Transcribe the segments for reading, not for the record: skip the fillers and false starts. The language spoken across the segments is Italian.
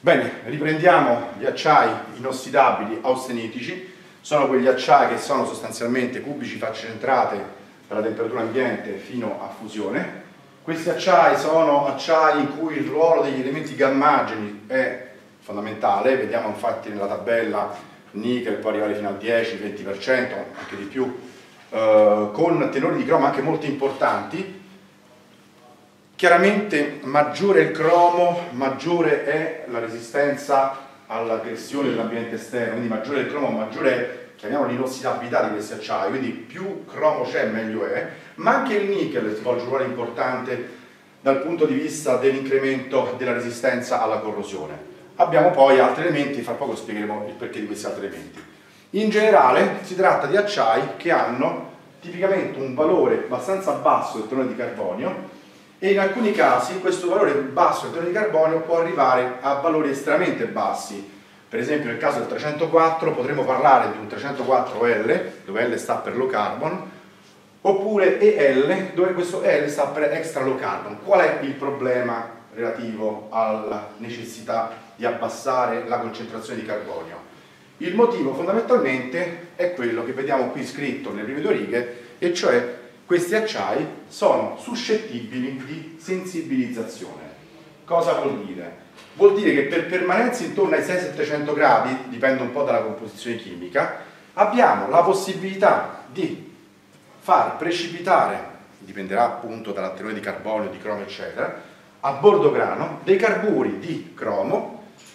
Bene, riprendiamo gli acciai inossidabili austenitici. Sono quegli acciai che sono sostanzialmente cubici facce centrate per la temperatura ambiente fino a fusione. Questi acciai sono acciai in cui il ruolo degli elementi gammageni è fondamentale. Vediamo infatti nella tabella nickel può arrivare fino al 10-20%, anche di più, con tenori di cromo anche molto importanti. Chiaramente maggiore il cromo, maggiore è la resistenza all'aggressione dell'ambiente esterno, quindi maggiore il cromo, maggiore è, chiamiamolo, l'inossidabilità di questi acciai, quindi più cromo c'è meglio è, ma anche il nickel svolge un ruolo importante dal punto di vista dell'incremento della resistenza alla corrosione. Abbiamo poi altri elementi, fra poco spiegheremo il perché di questi altri elementi. In generale si tratta di acciai che hanno tipicamente un valore abbastanza basso del tenore di carbonio, e in alcuni casi questo valore basso del tenore di carbonio può arrivare a valori estremamente bassi. Per esempio nel caso del 304 potremmo parlare di un 304L, dove L sta per low carbon, oppure EL, dove questo L sta per extra low carbon. Qual è il problema relativo alla necessità di abbassare la concentrazione di carbonio? Il motivo fondamentalmente è quello che vediamo qui scritto nelle prime due righe, e cioè questi acciai sono suscettibili di sensibilizzazione. Cosa vuol dire? Vuol dire che per permanenza intorno ai 600-700 gradi, dipende un po' dalla composizione chimica, abbiamo la possibilità di far precipitare, dipenderà appunto dal tenore di carbonio, di cromo eccetera, a bordo grano dei carburi di cromo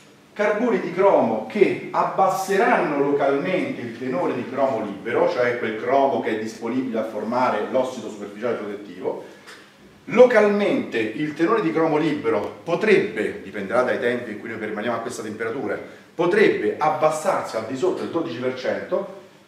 che abbasseranno localmente il tenore di cromo libero, cioè quel cromo che è disponibile a formare l'ossido superficiale protettivo. Localmente il tenore di cromo libero potrebbe, dipenderà dai tempi in cui noi permaniamo a questa temperatura, potrebbe abbassarsi al di sotto del 12%,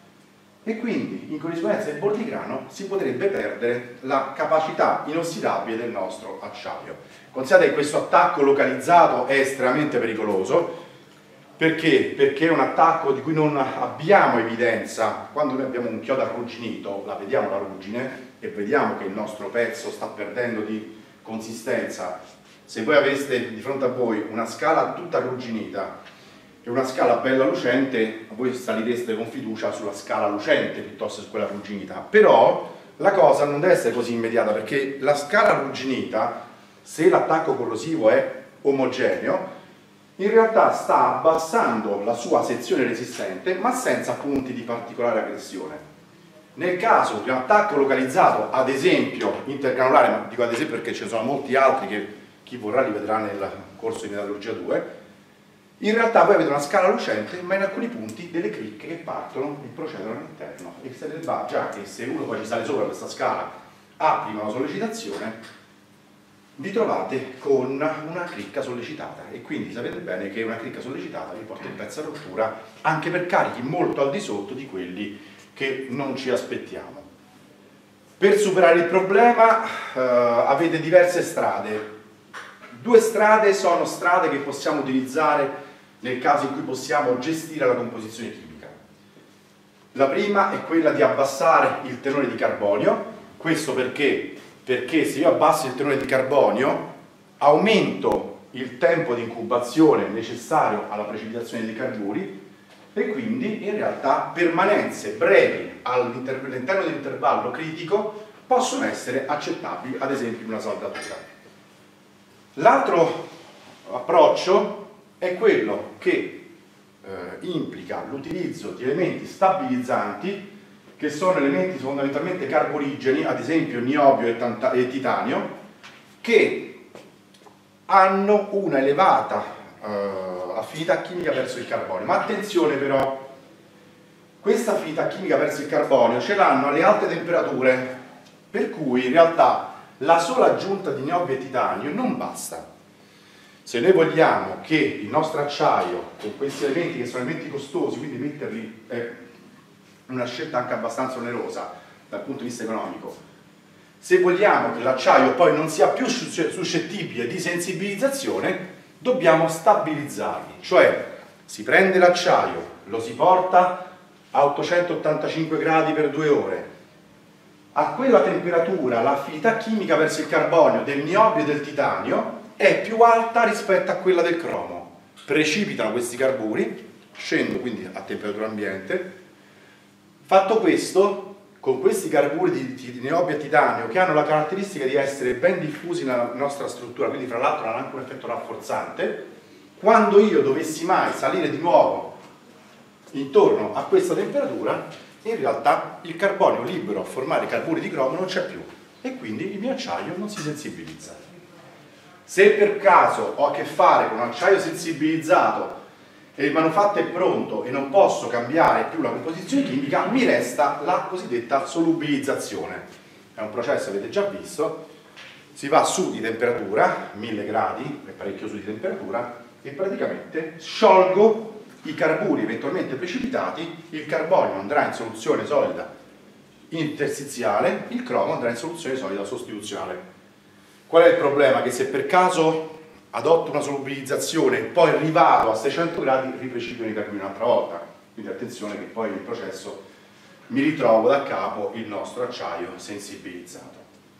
e quindi in corrispondenza del bordigrano si potrebbe perdere la capacità inossidabile del nostro acciaio. Considerate che questo attacco localizzato è estremamente pericoloso. Perché? Perché è un attacco di cui non abbiamo evidenza. Quando noi abbiamo un chiodo arrugginito, la vediamo la ruggine e vediamo che il nostro pezzo sta perdendo di consistenza. Se voi aveste di fronte a voi una scala tutta arrugginita e una scala bella lucente, voi salireste con fiducia sulla scala lucente piuttosto che quella arrugginita. Però la cosa non deve essere così immediata, perché la scala arrugginita, se l'attacco corrosivo è omogeneo, in realtà sta abbassando la sua sezione resistente, ma senza punti di particolare aggressione. Nel caso di un attacco localizzato, ad esempio intergranulare, ma dico ad esempio perché ce ne sono molti altri che chi vorrà li vedrà nel corso di metallurgia 2, in realtà voi avete una scala lucente, ma in alcuni punti delle cricche che partono e procedono all'interno. E sapete già che se uno poi ci sale sopra questa scala, apri una sollecitazione, vi trovate con una cricca sollecitata, e quindi sapete bene che una cricca sollecitata vi porta il pezzo a rottura anche per carichi molto al di sotto di quelli che non ci aspettiamo. Per superare il problema avete diverse strade. Due strade sono strade che possiamo utilizzare nel caso in cui possiamo gestire la composizione chimica. La prima è quella di abbassare il tenore di carbonio. Questo perché se io abbasso il tenore di carbonio aumento il tempo di incubazione necessario alla precipitazione dei carburi, e quindi in realtà permanenze brevi all'interno dell'intervallo critico possono essere accettabili, ad esempio in una saldatura. L'altro approccio è quello che implica l'utilizzo di elementi stabilizzanti, che sono elementi fondamentalmente carborigeni, ad esempio niobio e titanio, che hanno una elevata affinità chimica verso il carbonio. Ma attenzione però, questa affinità chimica verso il carbonio ce l'hanno alle alte temperature, per cui in realtà la sola aggiunta di niobio e titanio non basta. Se noi vogliamo che il nostro acciaio, con questi elementi che sono elementi costosi, quindi metterli è una scelta anche abbastanza onerosa dal punto di vista economico, se vogliamo che l'acciaio poi non sia più suscettibile di sensibilizzazione, dobbiamo stabilizzarli, cioè si prende l'acciaio, lo si porta a 885 gradi per 2 ore, a quella temperatura l'affinità chimica verso il carbonio del niobio e del titanio è più alta rispetto a quella del cromo. precipitano questi carburi, scendono quindi a temperatura ambiente. Fatto questo, con questi carburi di niobio e titanio che hanno la caratteristica di essere ben diffusi nella nostra struttura, quindi fra l'altro hanno anche un effetto rafforzante, quando io dovessi mai salire di nuovo intorno a questa temperatura, in realtà il carbonio libero a formare carburi di cromo non c'è più e quindi il mio acciaio non si sensibilizza. Se per caso ho a che fare con un acciaio sensibilizzato e il manufatto è pronto e non posso cambiare più la composizione chimica, mi resta la cosiddetta solubilizzazione. È un processo, avete già visto, si va su di temperatura, 1000 gradi, è parecchio su di temperatura, e praticamente sciolgo i carburi eventualmente precipitati, il carbonio andrà in soluzione solida interstiziale, il cromo andrà in soluzione solida sostituzionale. Qual è il problema? Che se per caso adotto una solubilizzazione e poi rivado a 600 gradi, riprecipitano i carburi un'altra volta. Quindi attenzione che poi nel processo mi ritrovo da capo il nostro acciaio sensibilizzato.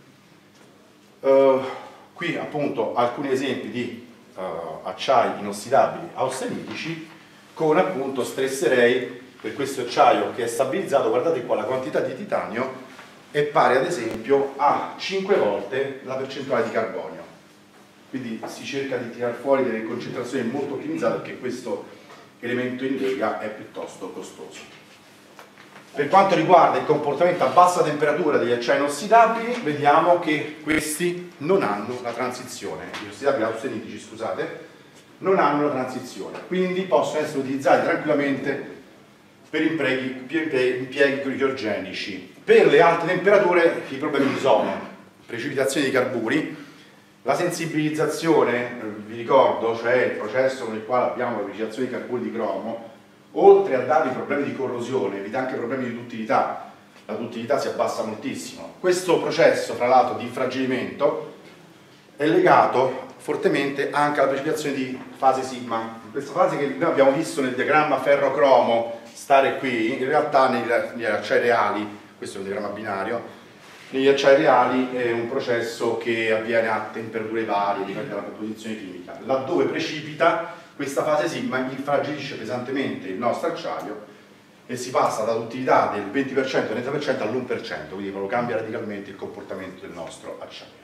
Qui appunto alcuni esempi di acciai inossidabili austenitici con appunto stresserei per questo acciaio che è stabilizzato. Guardate qua, la quantità di titanio è pari ad esempio a 5 volte la percentuale di carbonio. Quindi si cerca di tirar fuori delle concentrazioni molto ottimizzate perché questo elemento in lega è piuttosto costoso. Per quanto riguarda il comportamento a bassa temperatura degli acciai inossidabili, vediamo che questi non hanno la transizione, gli ossidabili austenitici, scusate, non hanno la transizione, quindi possono essere utilizzati tranquillamente per impieghi criogenici. Per le alte temperature i problemi sono precipitazione di carburi. La sensibilizzazione, vi ricordo, cioè il processo nel quale abbiamo la precipitazione di carburi di cromo, oltre a dare problemi di corrosione, evita anche problemi di duttilità. La duttilità si abbassa moltissimo. Questo processo, fra l'altro, di infraggilimento è legato fortemente anche alla precipitazione di fase sigma. Questa fase che noi abbiamo visto nel diagramma ferro-cromo stare qui, in realtà negli acciai reali, questo è un diagramma binario, negli acciai reali è un processo che avviene a temperature varie, dipende dalla composizione chimica. Laddove precipita, questa fase sigma infraggilisce pesantemente il nostro acciaio e si passa da duttilità del 20% al 30% all'1%, quindi proprio cambia radicalmente il comportamento del nostro acciaio.